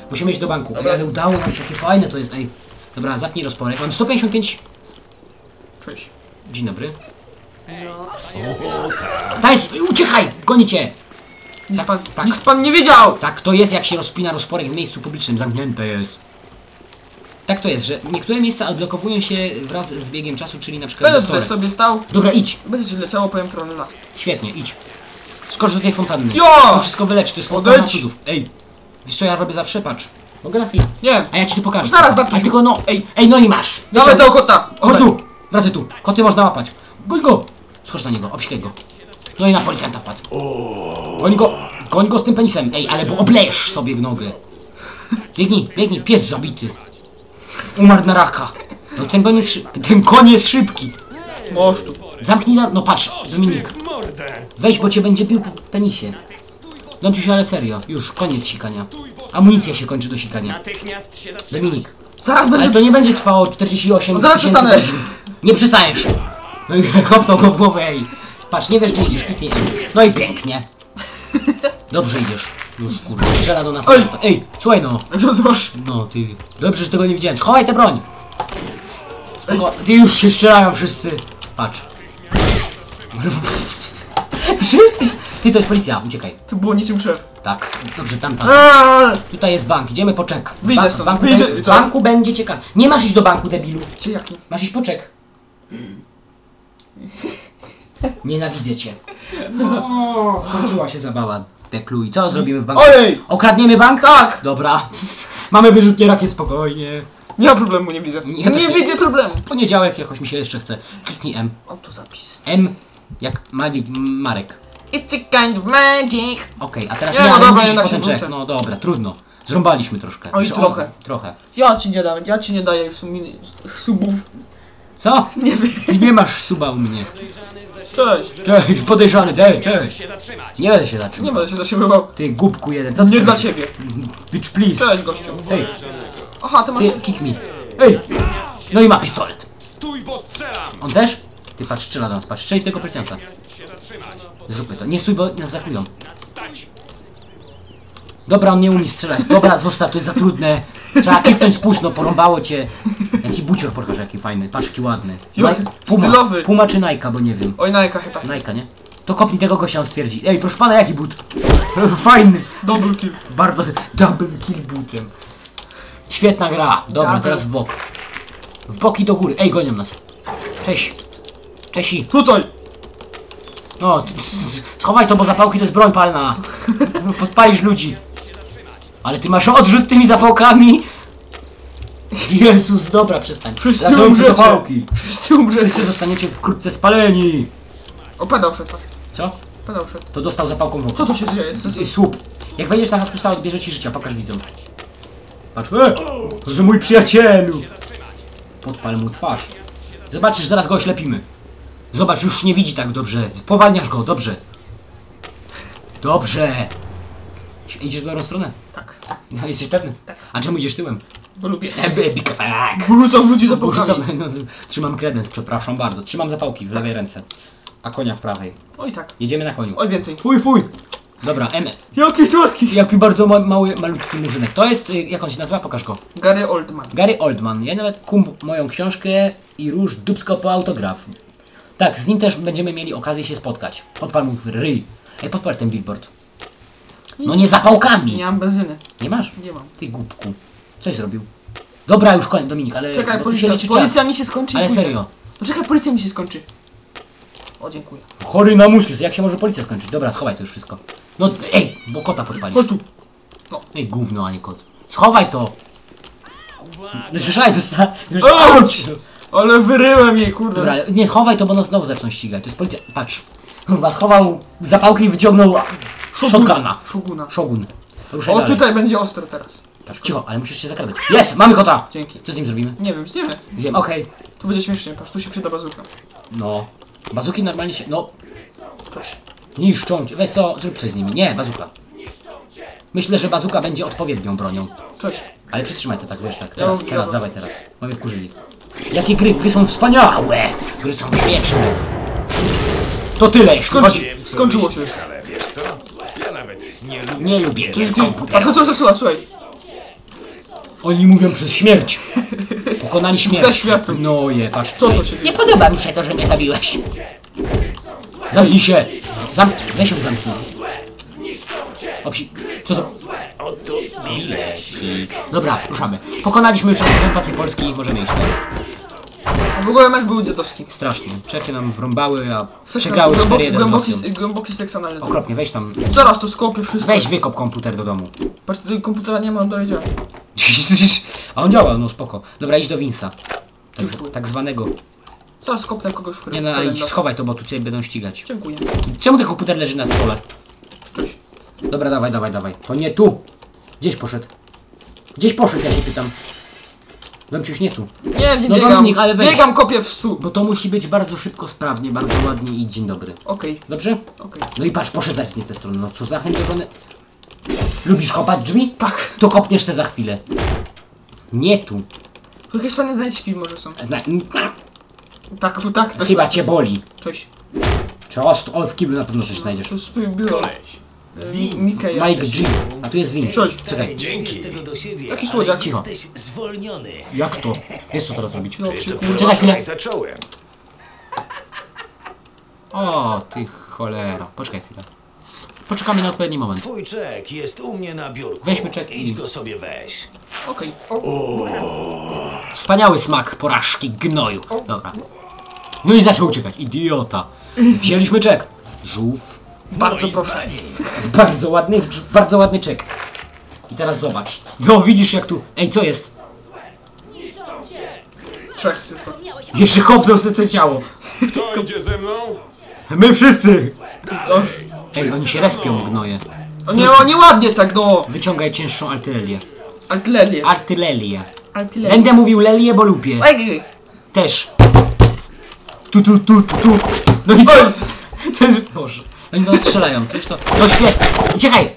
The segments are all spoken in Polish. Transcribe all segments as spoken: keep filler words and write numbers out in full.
Musimy iść do banku. Ej, ale udało nam się, jakie fajne to jest, ej. Dobra, zapnij rozporek. Mam sto pięćdziesiąt pięć. Cześć. Dzień dobry. Daj, uciekaj! Goni cię! Nic Tak, pan, tak. nic pan nie wiedział! Tak to jest, jak się rozpina rozporek w miejscu publicznym. Zamknięte jest. Tak to jest, że niektóre miejsca odblokowują się wraz z biegiem czasu, czyli na przykład Będę tutaj wtorek. sobie stał. Dobra, idź. Będzie ci leciało, powiem trolla. Świetnie, idź. Skocz do tej fontanny. Jo! To wszystko wyleczy, to jest fontanna Odejdź! cudów. Ej, wiesz co ja robię zawsze? Patrz. Mogę na chwilę. Nie. A ja ci tu pokażę. Zaraz, Bartusiu. A tylko no, Ej. ej, no i masz. Dawaj tego kota! Chodź Oddaj. tu, wracaj tu. Koty można łapać. Goń go. Skocz na niego, obsikaj go. No i na policjanta wpadł. Goń go, goń go z tym penisem. Ej, ale bo oblejesz sobie w nogę. Biegnij, biegnij, pies zabity. Umarł na raka. No ten koń jest, szy- ten koń jest szybki. Możesz tu. Zamknij na... No patrz, Dominik. Weź, bo cię będzie pił po penisie. Domciuś, ale serio. Już, koniec sikania. Amunicja się kończy do sikania. Dominik. Zaraz Ale będę... to nie będzie trwało czterdzieści osiem No zaraz tysięcy przestanę. godzin. Nie przestaniesz. No i kopnął go w głowę, ej. Patrz, nie wiesz gdzie idziesz, kliknij M. No i pięknie. Dobrze idziesz. Już kurde, strzela do nas. Ej. prosto. Ej, słuchaj no. No zobacz. No ty. Dobrze, że tego nie widziałem. Schowaj tę broń. Spoko. Ty już się strzelają wszyscy. Patrz. Wszyscy. Ty, to jest policja, uciekaj. To było niczym szef. Tak, dobrze, tam, tam. Eee! Tutaj jest bank, idziemy po czek. Wyjdę Ba- stąd, banku, wyjdę. be- I co? banku będzie ciekawe. Nie masz iść do banku, debilu. Czy jak nie? Masz iść po czek. Nienawidzę cię. O, skończyła się zabawa. Dekluj. Co zrobimy w banku? Ojej! Okradniemy bank? Tak! Dobra. Mamy wyrzutnie rakiet, spokojnie. Nie ma problemu, nie widzę. Ja też nie nie. widzę problemu. Poniedziałek jakoś mi się jeszcze chce. Kliknij M. Autozapis. M jak Malik, Marek. It's a kind of magic. Okej, a teraz Nie, nie, no ale dobra, musisz jednak potem się czek. wrócę. No dobra, trudno. Zrąbaliśmy troszkę. Oj, Znaczy, trochę. O, trochę. Ja ci nie dam, ja ci nie daję w sumie subów. Co? Nie wiem. Ty nie masz suba u mnie. Cześć. Cześć, podejrzany, dej, cześć. Nie będę się Nie zatrzymał. będę się zatrzymywał. Ty głupku jeden, co ty Nie sobie- dla ciebie. Bitch please. Cześć gościu. Ej, Aha, ty masz... ty kick me. Ej! No i ma pistolet. Stój, bo strzelam! On też? Ty patrz, strzela do nas, patrz, strzeli w tego policjanta. Zróbmy to. Nie stój, bo nas zakują. Dobra, on nie umie strzelać. Dobra, zostaw, to jest za trudne. Trzeba kliknąć spust, no porąbało cię. Jaki bucior, pokaż, jaki fajny. Patrz, jaki ładny. Jaki Puma, stylowy. Puma czy Nike, bo nie wiem. Oj, Nike chyba. Nike, nie? To kopnij tego gościa, on stwierdzi. Ej, proszę pana, jaki but? Fajny. Double kill. Bardzo double kill butem. Świetna gra. Dobra, Double. teraz w bok. W bok i do góry. Ej, gonią nas. Cześć. Czesi. Tutaj. No, ty- schowaj to, bo zapałki to jest broń palna. Podpalisz ludzi. Ale ty masz odrzut tymi zapałkami. Jezus, dobra, przestań. Wszyscy Zapałki, umrzecie. zapałki. Wszyscy umrzecie. Wszyscy zostaniecie wkrótce spaleni. O, pedał szedł. Co? Pedał szedł. To dostał zapałką w oko. Co to się dzieje? Co, To co? jest słup. Jak wejdziesz na kaktusa, odbierze ci życia, pokaż widzom. Patrz, e! To że mój przyjacielu! Podpal mu twarz. Zobaczysz, zaraz go oślepimy. Zobacz, już nie widzi tak dobrze. Spowalniasz go, dobrze. Dobrze. Idziesz w dobrą stronę? Tak. No, jesteś pewny? A czemu idziesz tyłem? Bo lubię. E, be- Because tak. Rzucam ludzi za Bo pałkami. rzucam, no, trzymam kredens, przepraszam bardzo. Trzymam zapałki w lewej ręce, a konia w prawej. Oj tak. Jedziemy na koniu. Oj więcej. Fuj, fuj! Dobra, M. Jaki słodki. Jaki bardzo ma mały, malutki murzynek. To jest, y, jak on się nazywa? Pokaż go. Gary Oldman. Gary Oldman. Ja nawet kum moją książkę i róż dupsko po autograf. Tak, z nim też będziemy mieli okazję się spotkać. Podpal mu ryj. Ej, podpal ten billboard. No nie zapałkami! Nie mam benzyny. Nie masz? Nie mam. Ty głupku. Coś zrobił. Dobra, już koniec, Dominik, ale... Czekaj, bo tu się policja. liczy Policja czas. mi się skończy i Ale pójdę. serio. No czekaj, policja mi się skończy. O, dziękuję. Chory na mózg, jak się może policja skończyć? Dobra, schowaj to już wszystko. No, ej, bo kota podpalisz. Chodź tu. Ej, gówno, a nie kot. Schowaj to! No, słyszałeś, dosta... Auć! Ale wyryłem jej, kurde. Dobra, ale nie, chowaj to, bo nas znowu zaczną ścigać. To jest policja... Patrz. Chyba schował zapałki i wyciągnął shotguna. Shoguna. Shogun. Ruszaj O, dalej. tutaj będzie ostro teraz. Patrz, cicho, ale musisz się zakradać. Jest! Mamy kota! Dzięki. Co z nim zrobimy? Nie wiem, widzimy. Wiem, okej. Tu będzie śmiesznie, patrz, tu się przyda bazuka. No. Bazuki normalnie się... No, Cześć. niszczą cię. Weź co, zrób coś z nimi. Nie, bazuka. Myślę, że bazuka będzie odpowiednią bronią. Cześć. Ale przytrzymaj to tak, wiesz, tak. Teraz, Ja- teraz, ja- dawaj teraz. Mamy wkurzyli. Jakie gry? Gry są wspaniałe! Gry są wieczne. To tyle, jeśli Skończy, chodzi... skończyło się. Ale wiesz co? Ja nawet nie lubię. Nie lubię Ty, gier ty, a co, komputerowych. co, co, co, słuchaj. Oni mówią przez śmierć. Pokonali śmierć. Za światło. No je, patrz. Co to się Nie dzieje? podoba mi się to, że mnie zabiłeś. Zamknij się. Zam... Weź się zamknij. Opsi... Co to? Dobra, ruszamy. Pokonaliśmy już reprezentację Polski, możemy iść. A w ogóle mecz był dziadowski. Strasznie. Czechy nam wrąbały, a Seks- przegrały głębo- cztery jeden z głęboki, Rosją. głęboki seks analny. Okropnie, weź tam. Zaraz to skopię wszystko. Weź wykop komputer do domu. Patrz, tutaj komputera nie ma, on dalej działa. A on działa, no spoko. Dobra, idź do Winsa. Tak, z, Dziękuję. tak zwanego. Zaraz skopnę kogoś w Nie no, idź, schowaj to, bo tu cię będą ścigać. Dziękuję. Czemu ten komputer leży na stole? Cześć. Dobra, dawaj, dawaj, dawaj. To nie tu. Gdzieś poszedł. Gdzieś poszedł, ja się pytam. Zamciuś nie tu. Nie, nie No biegam. Dominik, ale weź. Biegam, kopię w stół. Bo to musi być bardzo szybko, sprawnie, bardzo ładnie i dzień dobry. Okej, Dobrze? okej. No i patrz, poszedł za nie w tę stronę. No co za chęć do żony. Lubisz kopać drzwi? Tak. To kopniesz se za chwilę. Nie tu. Tu jakieś fajne znajdźki może są. Zna... Tak, tu tak też. Chyba cię boli. Cześć. Czy ost... O, w kiblu na pewno coś znajdziesz. To jest biuro. Koleś. Mi- Mikeja. Mike G. A tu jest Win. Cześć. Czekaj. Dzięki. Tego do siebie, Jaki ale słodziak? Cicho. jesteś zwolniony. Jak to? Wiesz co teraz robić? No, To przy... Czekaj chwilę. jak zacząłem. O, ty cholera. Poczekaj chwilę. Poczekamy na odpowiedni moment. Twój czek jest u mnie na biurku. Weźmy czek i- Idź go sobie weź. Okej. Wspaniały smak porażki gnoju. Dobra. No i zaczął uciekać. Idiota. Wzięliśmy czek. Żółw. Bardzo No i proszę. zbani. Bardzo ładny, dż- bardzo ładny czek. I teraz zobacz. No widzisz jak tu... Ej, co jest? Trzech tylko. Jeszcze kopnął sobie to ciało. Kto idzie ze mną? My wszyscy. Toż. Ej, oni się respią, gnoje. O nie, o nieładnie tak, no. Wyciągaj cięższą artylerię. Artylerię. Artylerię. Artylerię. Będę mówił lelię, bo lubię. Ej, Też. Tu, tu, tu, tu, tu. No i co? Co jest? Boże. Oni do nas strzelają, przecież to... No świetnie. Uciekaj.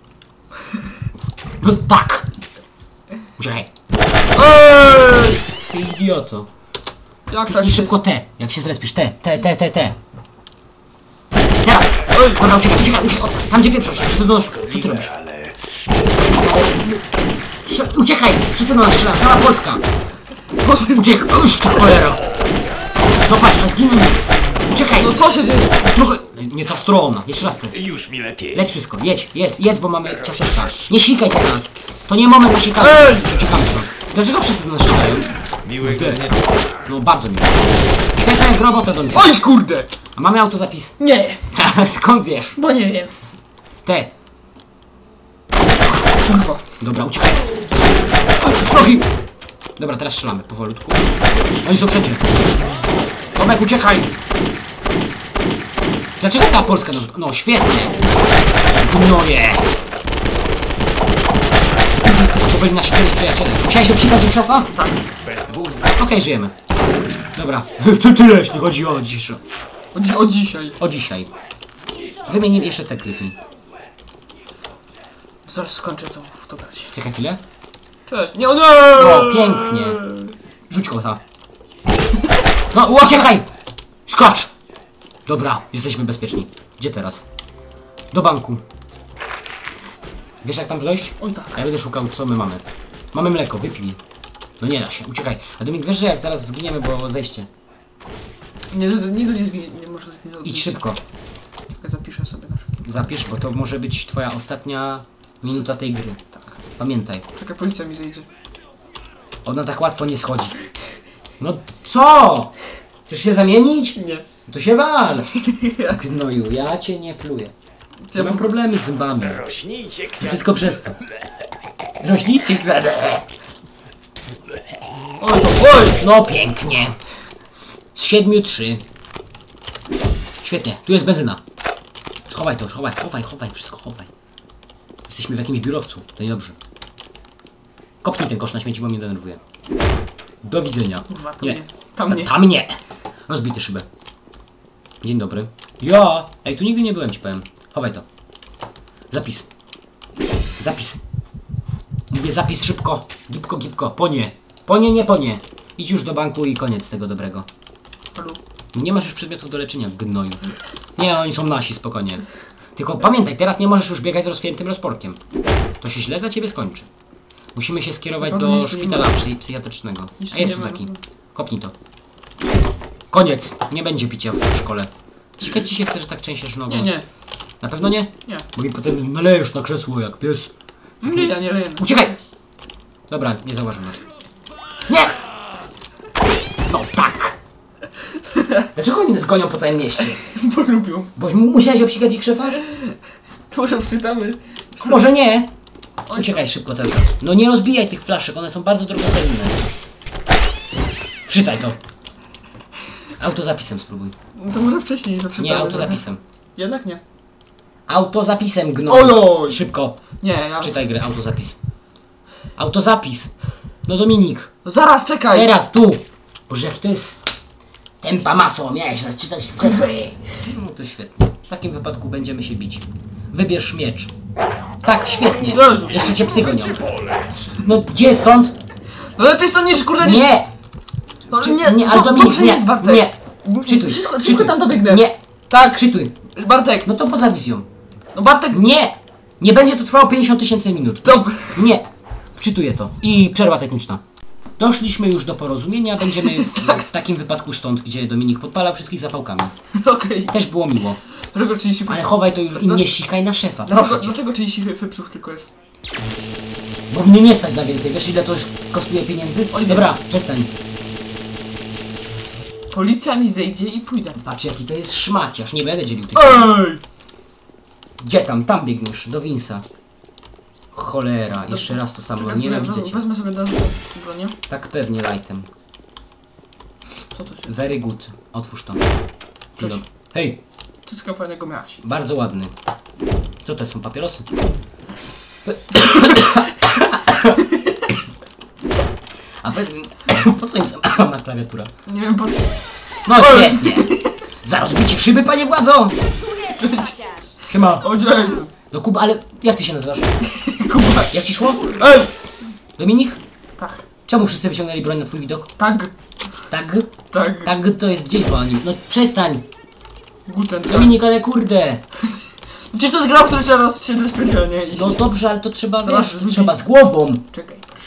No tak. Uciekaj. Ej! Ty idioto. Jak tak Kliknij się... szybko T, jak się zrespisz. T, T, T, T, T. Teraz. Oj. Dobra, uciekaj, uciekaj, uciekaj. O, tam gdzie pieprzosz. Wszyscy do nas... Co ty robisz? Ale... Sz- Uciekaj! Wszyscy do nas strzelają. Cała Polska. Boże, Uciekaj. Uż, ta cholera. No patrz, a zginął. Uciekaj. no co się dzieje? Trochę... Nie ta strona. Jeszcze raz ty. Już mi lepiej. Leć wszystko, jedź, jedz, jedz, bo mamy ciasteczka. Nie sikaj teraz. To nie moment na sikanie. Ej! Uciekamy stąd. Dlaczego wszyscy do nas strzelają? Miłego Ty. dnia. No bardzo miło. Świetna jak robotę do nich. Oj, kurde! A mamy autozapis. Nie, Skąd wiesz? bo nie wiem. Te. Kurwa. Dobra, uciekaj. Profi. Dobra, teraz strzelamy powolutku. Oni są wszędzie. Tomek, uciekaj. Dlaczego ta Polska nas... No, świetnie. Gnoje. To byli nasi kiedyś przyjaciele. Musiałeś się psikać z szoka? Tak. Bez dwóch zdań. Okej, żyjemy. Dobra. To tyle, jeśli chodzi o dziś. O, dzi o dzisiaj. O dzisiaj. Wymienimy jeszcze te gryfy. Zaraz skończę to w to grać. Czekaj chwilę. Cześć. Nie, o nie! O, pięknie. Rzuć kota. No, uciekaj! Skocz! Dobra, jesteśmy bezpieczni. Gdzie teraz? Do banku. Wiesz jak tam dojść? Oj tak. A ja będę szukał, co my mamy. Mamy mleko, wypij. No nie da się, uciekaj. A Dominik, wiesz, że jak zaraz zginiemy, bo zejście. Nie, nigdy nie zginie, nie może zginąć. Idź szybko. Ja zapiszę sobie na przykład. Zapisz, bo to może być twoja ostatnia minuta tej gry. Tak. Pamiętaj. Czekaj, policja mi zejdzie. Ona tak łatwo nie schodzi. No co? Chcesz się zamienić? Nie. To się wal! Gnoju, ja cię nie pluję. Ja Ja mam problemy z zębami. Rośnijcie To kwiat. wszystko przez to. Rośnijcie kwiaty. Oj, to, oj! No pięknie. Z siedmiu trzy. Świetnie, tu jest benzyna. Schowaj to, schowaj, chowaj, chowaj, wszystko chowaj. Jesteśmy w jakimś biurowcu, to niedobrze. Kopnij ten kosz na śmieci, bo mnie denerwuje. Do widzenia. Kurwa, to Nie. nie. Tam nie. Tam nie. Rozbity szybę. Dzień dobry. Ja! Ej, tu nigdy nie byłem, ci powiem. Chowaj to. Zapis. Zapis. Mówię zapis szybko. Gipko, gipko. Po nie. Po nie, nie po nie. Idź już do banku i koniec tego dobrego. Halo? Nie masz już przedmiotów do leczenia, gnoju. Nie, oni są nasi, spokojnie. Tylko pamiętaj, teraz nie możesz już biegać z rozpiętym rozporkiem. To się źle dla ciebie skończy. Musimy się skierować Naprawdę do nic tu nie szpitala ma. psy- psychiatrycznego. Nic A tu jest nie tu ma. taki. Kopnij to. Koniec. Nie będzie picia w szkole. Ciekawe ci się chce, że tak częściesz nogą. Nie, nie, Na pewno nie? nie. Bo mi potem nalejesz na krzesło jak pies. Nie, ja nie leję. Uciekaj! Dobra, nie zauważył nas. Nie! No tak! Dlaczego oni nas gonią po całym mieście? Bo lubią. Bo mu- musiałeś obsikać ich szefa? To może wczytamy. Może nie. Oj, Uciekaj szybko cały czas. No nie rozbijaj tych flaszek, one są bardzo drogocenne. Wczytaj to. Autozapisem spróbuj. No to może wcześniej to przeczytamy. Nie, autozapisem. Jednak nie. Autozapisem, gno. Ojoj! Szybko. Nie, ja... Czytaj grę, autozapis. Autozapis. No Dominik. No zaraz, czekaj! Teraz tu. Boże, jak to jest... Tempa masło, miałeś zaczytać wcześniej. No to świetnie. W takim wypadku będziemy się bić. Wybierz miecz. Tak, świetnie. Jezu. Jeszcze cię psy gonią. No gdzie stąd? No lepiej stąd niż kurde niż... Nie! No, Czy- nie, nie, ale to, Dominik, dobrze nie, jest, Bartek. nie. Czytuj, Wszystko, czytuj. szybko tam dobiegnę. Nie, tak, czytuj. Bartek, No to poza wizją. no Bartek... Nie! Nie będzie to trwało pięćdziesiąt tysięcy minut. Dobra. Nie! Wczytuję to. I przerwa techniczna. Doszliśmy już do porozumienia, będziemy w, w takim wypadku stąd, gdzie Dominik podpala wszystkich zapałkami. Okej. Też było miło. Dlaczego trzydzieści Ale chowaj to już i nie sikaj na szefa, Dlaczego, proszę cię. dlaczego trzydzieści psów tylko jest? Bo mnie nie stać na więcej. Wiesz ile to już kosztuje pieniędzy? Oj, dobra, przestań. Policja mi zejdzie i pójdę. Patrz jaki to jest szmaciarz, nie będę dzielił tych. Ej! Gdzie tam? Tam biegniesz, do Winsa. Cholera, jeszcze raz to samo, Czekaj, nienawidzę sobie- cię. Wezmę sobie do bronię. Tak pewnie, lightem. Co to się... Very good. Otwórz to. Dzień Cześć. dobry. Hej, Wszystko fajnego miałaś. bardzo ładny. Co to są, papierosy? A powiedz mi, po co im sama klawiatura? Nie wiem po co... No świetnie! Za rozbicie szyby, panie władzo! Cześć! Siema. O, cześć! No Kuba, ale jak ty się nazywasz? Kuba! Jak ci szło? Ej! Dominik? Tak. Czemu wszyscy wyciągnęli broń na twój widok? Tak. Tak? Tak. Tak to jest dzień po nim. No przestań! Guten Tag. Dominik, ale kurde! Przecież to jest gra, w której trzeba rozstrzelać specjalnie i... No dobrze, ale to trzeba, Zaraz, wiesz, to ludzi- trzeba z głową! Czekaj, patrz.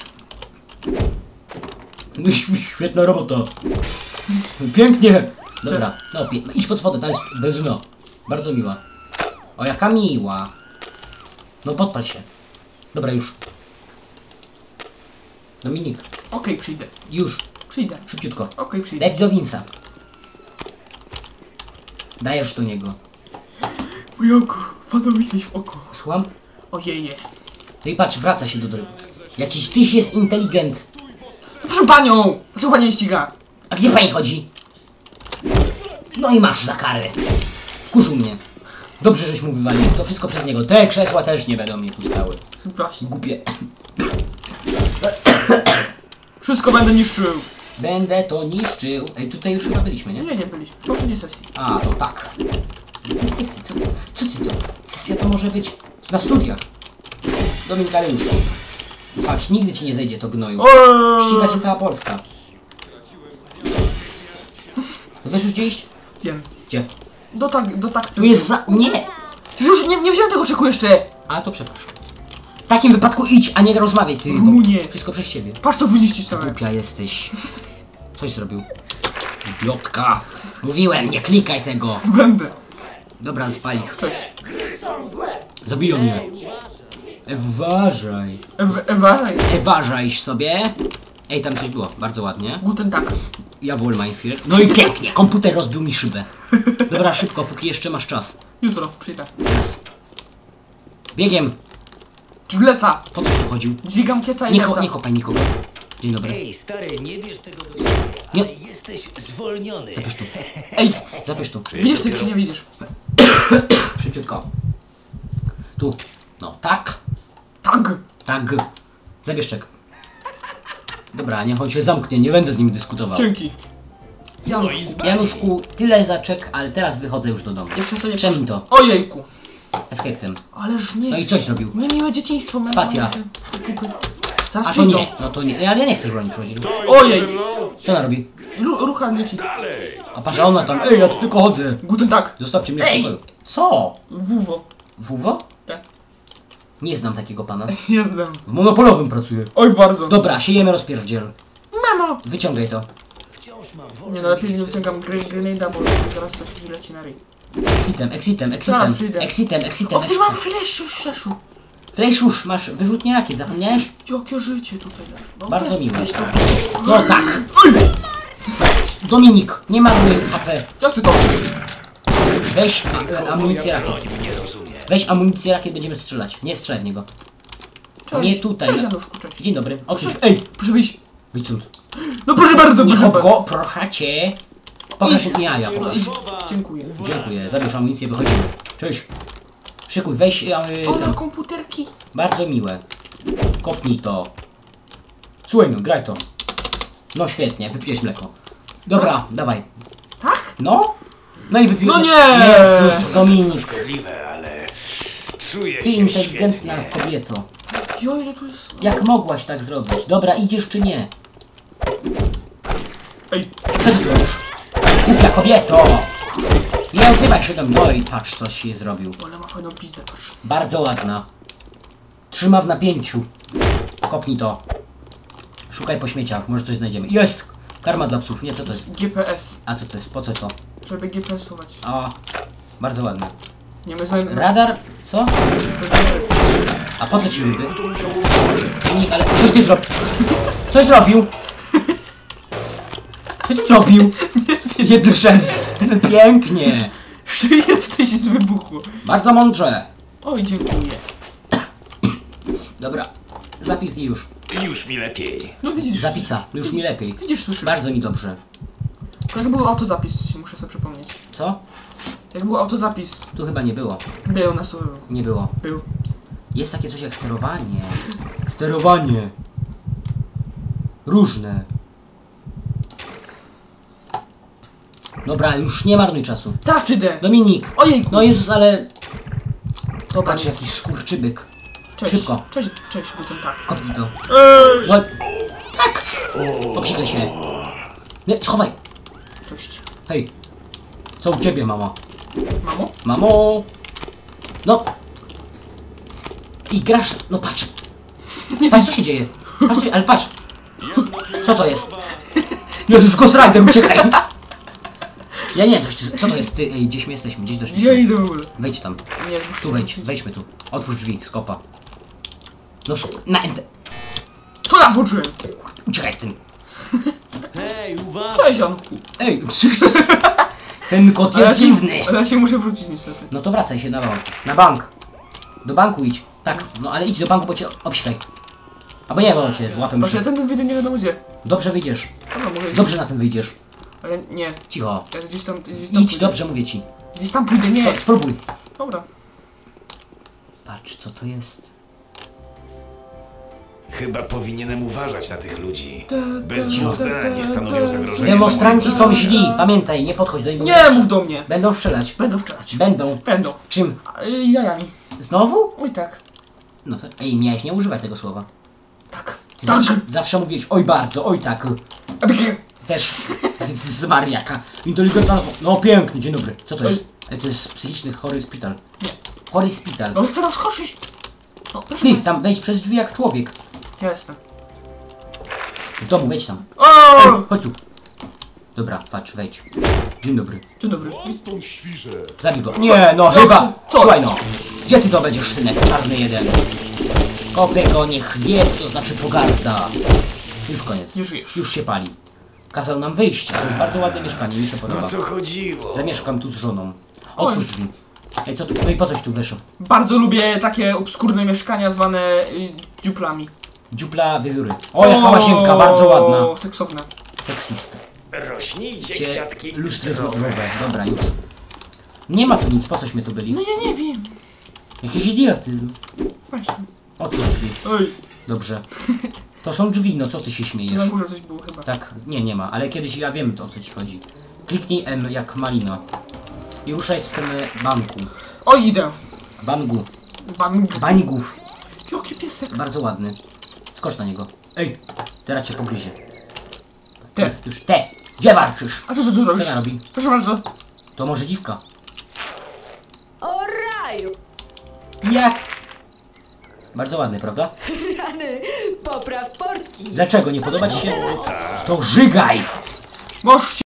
No, świetna robota. Pięknie! Dobra, no pie- idź pod spodem, tam jest benzyna. Bardzo miła. O, jaka miła. No podpal się. Dobra, już. Dominik, Okej, przyjdę. już. Przyjdę. Szybciutko. Okej, przyjdę. Leć do Winsa. Dajesz do niego. Moje oko. Padło mi coś w oko. Słucham? Ojeje. No i patrz, wraca się do tego. Jakiś tyś jest inteligent. Proszę panią! Dlaczego pani mnie ściga? A gdzie pani chodzi? No i masz za karę. Wkurzył mnie. Dobrze, żeś mu wywalił. To wszystko przez niego. Te krzesła też nie będą mnie tu stały. Przepraszam. Głupie. Wszystko będę niszczył. Będę to niszczył. Ej, tutaj już chyba byliśmy, nie? Nie, nie byliśmy. W poprzedniej sesji. A, no tak. Sesja, co, co ty to? Sesja to może być na studiach. Dominik Aleus. Patrz, nigdy ci nie zejdzie to gnoju. Ściga się cała Polska. To wiesz już gdzie iść? Wiem. Gdzie? Do tak, do tak. Tu jest fra... Nie! Już nie, nie wziąłem tego czeku jeszcze. A, to przepraszam. W takim wypadku idź, a nie rozmawiaj, ty. bo Rumunie. Wszystko przez siebie. Patrz to wyniszczyć sobie. Głupia jesteś. Coś zrobił. Idiotka. Mówiłem, nie klikaj tego. Będę. Dobra, spal ich. Coś. Zabiją mnie. Uważaj. Ew Uważaj. Uważaj sobie. Ej, tam coś było. Bardzo ładnie. Guten Tag. Ja wolę mein Führer. No i pięknie. Komputer rozbił mi szybę. Dobra, szybko, póki jeszcze masz czas. Jutro przyjdę. Teraz. Biegiem. Dźwleca. Po co tu chodził? Dźwigam kieca i Nie, leca. ko nie kopaj nikogo. Dzień dobry. Ej, stary, nie bierz tego do Nie. ale jesteś zwolniony. Zapisz tu. Ej, Zapisz tu. widzisz ty czy nie widzisz? Szybciutko. Tu. No, tak. Tak. Tak. Zabieszczek. Dobra, niech on się zamknie, nie będę z nim dyskutował. Dzięki. Januszku, Januszku, tyle za czek, ale teraz wychodzę już do domu. Jeszcze sobie... Przemij to. Ojejku. Escape tym. Ależ No nie. i coś zrobił. Niemiłe dzieciństwo. mam- Spacja. Zaraz A to przyjdą. nie, no to nie, ale ja nie chcę bronić rodzin. Ojej. Ze mną? Co ona robi? Ru rucha dzieci. A patrz, a ona tam, ej, ja tu tylko chodzę. Guten Tag. Zostawcie mnie w Ej! spokoju. Co? Wuwo. Wuwo? Tak. Nie znam takiego pana. Nie znam. W monopolowym pracuję. Oj, bardzo. Dobra, siejemy rozpierdziel. Mamo! Wyciągaj to. Wciąż mam wolę. Nie no, lepiej nie wyciągam gry- grenade'a, bo zaraz coś mi leci na ryj. Exitem, exitem, Zaraz exitem. przyjdę. Exitem, exitem, O, przecież mam exitem. flash już, szeszu. Fleszusz, masz wyrzutnie rakiet, zapomniałeś? Jakie życie tutaj dasz. No, Bardzo nie, miłe. weź to. No tak. Dominik, nie marnuj H P. Jak ty to? Weź e, amunicję rakiet. Broń nie rozumie. Weź amunicję rakiet, będziemy strzelać. Nie strzelaj w niego. Cześć. Nie tutaj. Cześć Januszku, cześć. Dzień dobry. Otwórz. Ej, Proszę wyjść. wyjdź stąd. No proszę bardzo, Nie proszę hop bardzo. go, proszę cię. Pokaż mi jaja, pokaż. Dziękuję. Dziękuję, zabierz amunicję, wychodzimy. Cześć. Szykuj, weź e, O, na ten. komputerki. Bardzo miłe. Kopnij to. Słuchaj no, graj to. No świetnie, wypiłeś mleko. Dobra, dawaj. Tak? No? No i wypiłeś. No nie! Jezus, Dominik. Szkodliwe, ale czuję Ty się inteligentna świetnie. kobieto. Jo, ile tu jest... Jak mogłaś tak zrobić? Dobra, idziesz czy nie? Ej, Co ty tu robisz? Głupia kobieto! Nie odzywaj się do mnie. No i patrz, coś się zrobił. ale ma fajną pizdę, patrz. Bardzo ładna. Trzyma w napięciu. Kopnij to. Szukaj po śmieciach, może coś znajdziemy. Jest! Karma dla psów, nie co to jest? G P S, A co to jest? Po co to? żeby G P S-ować. A, bardzo ładne. Nie, my znajdziemy... Radar? Co? A po co ci niby? Dominik, ale coś ty zrobił? Coś zrobił? Co ty zrobił? Jedny szemc. Pięknie. Szczególnie w coś z wybuchu. Bardzo mądrze. Oj, dziękuję. Dobra, zapis już. Już mi lepiej. No widzisz, Zapisa, już mi lepiej. widzisz, słyszysz. Bardzo mi dobrze. Jak był autozapis, muszę sobie przypomnieć. Co? Jak był autozapis, Tu chyba nie było. był na stole. Nie było. Był. Jest takie coś jak sterowanie. Sterowanie. Różne. Dobra, już nie marnuj czasu. Starczy D! Dominik. Ojejku! No Jezus, ale... To Patrz, jakiś skurczybyk. Cześć. szybko. Cześć, cześć, guten tak. Kopnij to. Eee! No. Tak! Obsikaj się. Nie, schowaj. Cześć. Hej. Co u ciebie, mama? Mamo? Mamo! No. I grasz... No patrz. Patrz, co się dzieje. Patrz, ale patrz. Co to jest? Jezus, Ghost Rider, uciekaj! Ja nie wiem, coś, co to jest? Ty, ej, gdzieś my jesteśmy, gdzieś Gdzie doszliśmy. idę w ogóle? Wejdź tam. Nie, muszę Tu wejdź, wrócić. wejdźmy tu. Otwórz drzwi, skopa. No, sk- na ent... Co ja włączyłem? Uciekaj z tym. Hej, uwaga! Cześć, Janku. Ej, ten kot Ale ja jest się- dziwny. Ale ja się muszę wrócić niestety. No to wracaj się na bank. Na bank. Do banku idź. Tak, no ale idź do banku, bo cię obsikaj. Albo nie, bo cię złapę Właśnie muszę. ten ten wyjdę nie wiadomo gdzie. Dobrze wyjdziesz. Dobra, mogę iść. Dobrze na tym wyjdziesz. Ale nie. Cicho. Ja gdzieś tam, gdzieś tam Idź, pójdę. dobrze mówię ci. Gdzieś tam pójdę, nie. To, spróbuj. Dobra. Patrz, co to jest. Chyba powinienem uważać na tych ludzi. Ta, Bez ta, dwóch ta, zdań nie ta, stanowią ta, zagrożenia. Demonstranci są źli. Pamiętaj, nie podchodź do nich. bo Nie będą- mów do mnie. Będą strzelać. Będą strzelać. Będą. Będą. Czym? A, y, Jajami. Znowu? Oj tak. No to... Ej, miałeś nie używać tego słowa. Tak. Ty Tak. zawsze, zawsze mówiłeś oj bardzo, oj tak. Abie- Też z, z Mariaka. Inteligentna. No pięknie, dzień dobry. Co to jest? Ej, to jest psychiczny chory szpital. Nie. Chory szpital. No chcę tam skoczyć. No, proszę Ty, państwa. tam wejdź przez drzwi jak człowiek. Ja jestem. W domu, wejdź tam. O! Chodź tu. Dobra, patrz, wejdź. Dzień dobry. Dzień dobry. Zabij go. Nie, no Jak chyba. się- co? Słuchaj no. Gdzie ty to będziesz, synek? Czarny jeden. Kopię go, niech wie, co to znaczy pogarda. Już koniec. Nie żyjesz. Już się pali. Kazał nam wyjść. To jest bardzo ładne mieszkanie, mi się podoba. No to chodziło. Zamieszkam tu z żoną. Otwórz drzwi. Ej, co tu? No i po coś tu wyszedł? Bardzo lubię takie obskurne mieszkania zwane y, dziuplami. Dziupla wiewióry. O, jaka łazienka, bardzo ładna. Seksowne. Seksist. Rośnijcie Gdzie kwiatki. lustry złotowe. Dobra, już. Nie ma tu nic, po cośmy tu byli? No ja nie wiem. Jakiś idiotyzm. Właśnie. Otwórz drzwi. Oj. Dobrze. To są drzwi, no co ty się Na śmiejesz? górze coś było chyba. Tak, nie, nie ma, ale kiedyś ja wiem o co ci chodzi. Kliknij M jak malina. I ruszaj w stronę banku. Oj, idę. Bangu. Bang. Bańgów. Jaki piesek. Bardzo ładny. Skocz na niego. Ej, teraz cię pogryzie. Te. Już, te! Gdzie warczysz? A co co tu Co robisz? ona robi? Proszę bardzo. To może dziwka. O raju! Jak? Bardzo ładny, prawda? Rany, popraw portki. Dlaczego? Nie podoba ci się? To żygaj! Możesz